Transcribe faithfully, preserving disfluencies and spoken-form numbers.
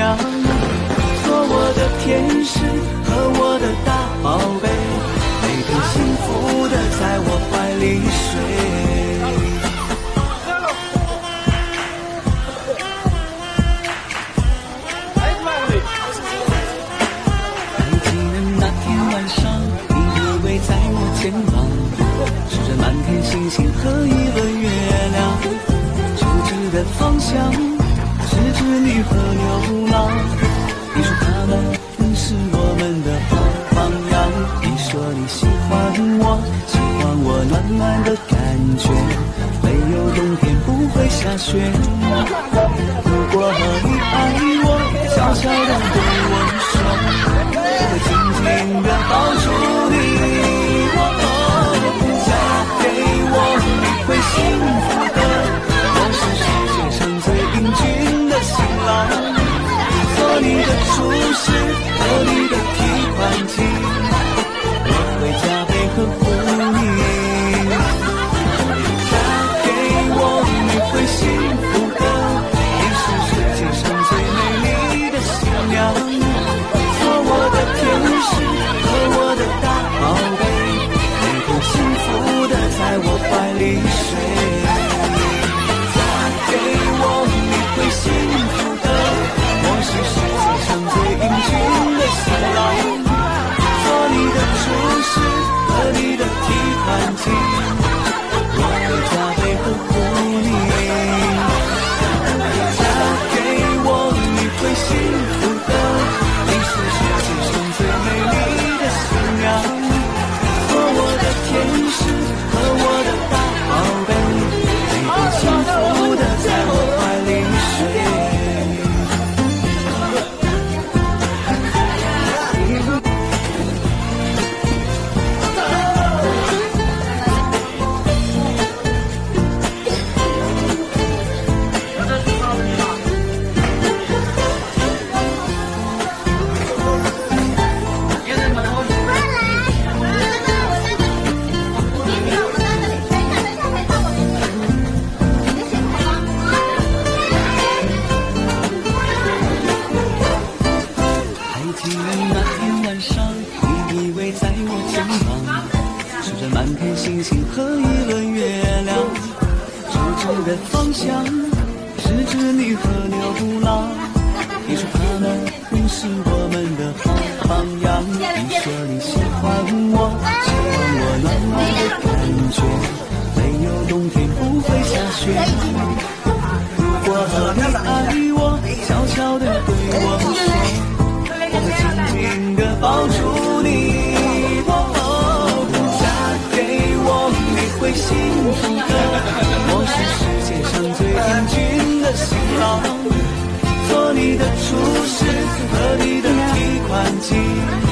亮，做我的天使和我的大宝贝，每天幸福的在我怀里睡。在我肩膀，数着满天星星和一轮月亮，直直的方向，直至你和流浪。你说他们是我们的好榜样，你说你喜欢我，喜欢我暖暖的感觉，没有冬天不会下雪。如果你爱我，悄悄地对我说，我会紧紧地抱住你。会幸福的，我是世界上最英俊的新郎，做你的厨师和你的提款机，我会加倍呵护你。嫁给我，你会幸福的，你是世界上最美丽的新娘，做我的天使和我的大宝贝，每天幸福的在我怀里睡。嫁给我，你会幸福的，我是世界上最英俊的新郎，做你的厨师和你的提款机，我会加倍呵护你。嫁给我，你会幸福的，你是世界上最美丽的新娘，做我的天使和我的大宝贝，每天幸福的在我怀里睡。星星和一轮月亮，直直的方向，直至你和流浪。你说他们是我们的好榜样，你说你喜欢我，喜欢我暖暖的感觉，没有冬天不会下雪。如果你爱我，悄悄地对我说，我会紧紧地抱住你。会幸福的，我是世界上最英俊的新郎，做你的厨师和你的提款机。